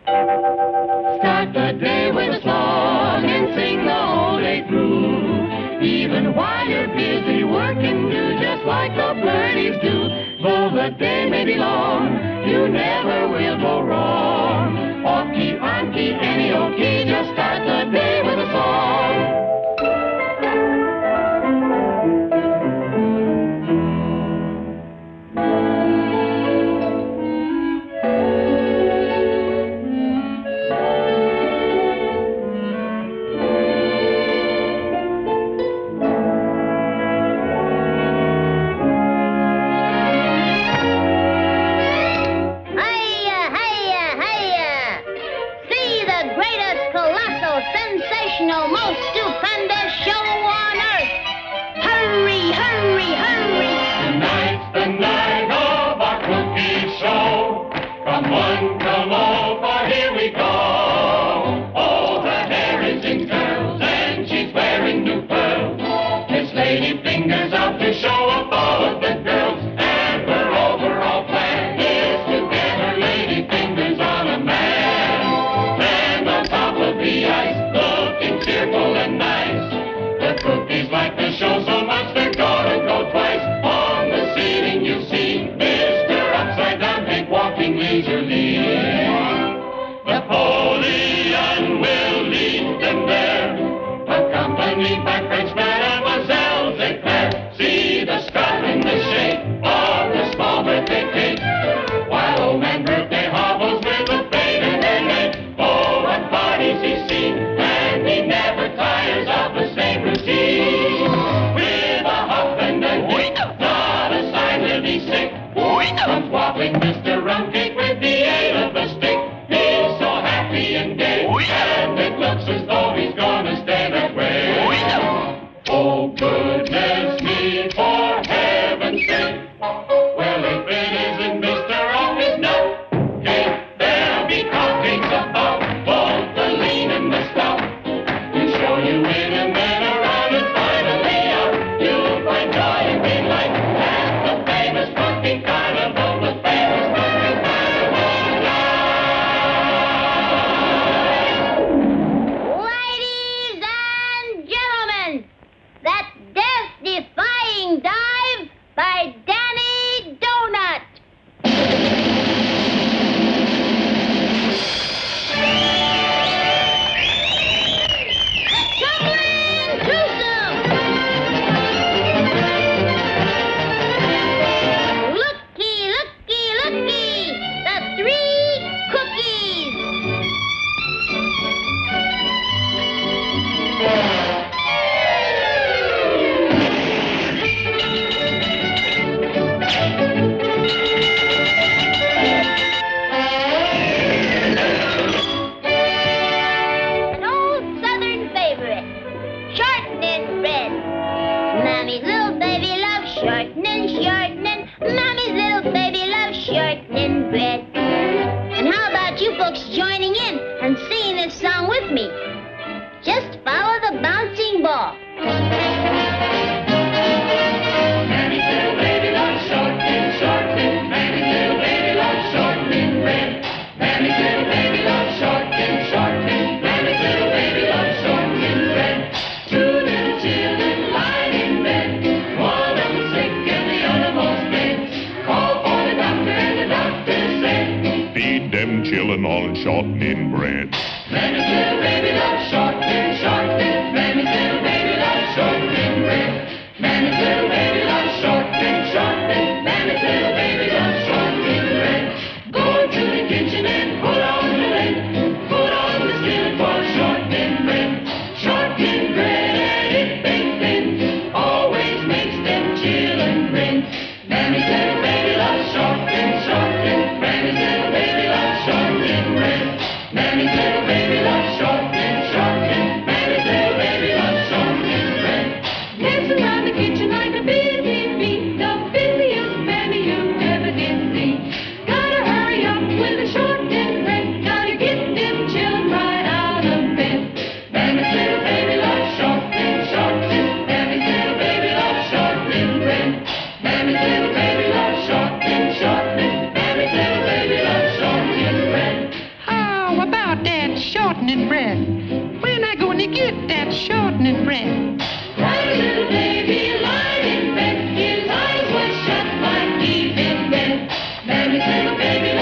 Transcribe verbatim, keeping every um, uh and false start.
Start the day with a song and sing the whole day through. Even while you're busy working, do just like the birdies do. Though the day may be long, you never will go wrong. Off key, on key, any old key, just start the day with a song. Most stupendous show on earth. Hurry, hurry, hurry. Tonight's the night of our cookie show. Come one, come all, for here we go. Oh, her hair is in curls and she's wearing new pearls. Miss Lady Fingers out to show off all of the girls. And her overall plan is to get her lady fingers on a man. And on top of the ice, cheerful and nice. The cookies like the show so much they're gonna go twice. On the seating you see Mister Upside Down Pig walking leisurely. Napoleon will lead them there, accompanied by French mademoiselles Eclair. See the scarf in the shape of the small birthday cake, while old man birthday hobbles with a fade in her neck. Oh, what parties he's seen, and he never tires of the same routine. With a hop and a kick, not a sign that he's sick. Comes wobbling Mister Rumcake with the aid of a stick. He's so happy and gay, and it looks as though he's gonna stay that way. Oh, goodness me, for heaven's sake. Well, if it isn't Mister Off his nut cake, there'll be cockings about both the lean and the stout. We'll show you in and then around and finally out. You'll find joy and delight at the famous cooking carnival, the famous cooking carnival night. Ladies and gentlemen, that death-defying dive by Doughnut. Tumbling twosome. Looky, looky, looky, the three cookies. An old southern favorite, Shortenin bread. Mommy's little baby loves shortening, shortening. Mommy's little baby loves shortening bread. And how about you folks joining in and singing this song with me? Just follow the bouncing ball. Mammy's little baby loves shortening, shortening. Mammy's little baby loves shortening bread. Mammy's little baby loves shortening, shortening. Mammy's little baby loves shortening bread. Two little children lying in bed, one of them sick and the other most dead. Call for the doctor and the doctor said, feed them children on shortening bread. Mammy's little baby loves shortening, shortening. Mammy's little baby loves shortening bread. Mammy's little baby loves shortening, shortening. Mammy's little baby loves shortening bread. Go to the kitchen and put on the lid. Put on the skillet for shortening bread. Shortening bread and it bakes thin always makes them children grin. Mammy's little baby loves shortening, shortening. Mammy's little baby loves shortening bread. Mammy's little baby loves shortening, shortening. you get that shortening bread? Cries little baby lying in bed. His eyes were shut like he'd been dead. Mammy's little baby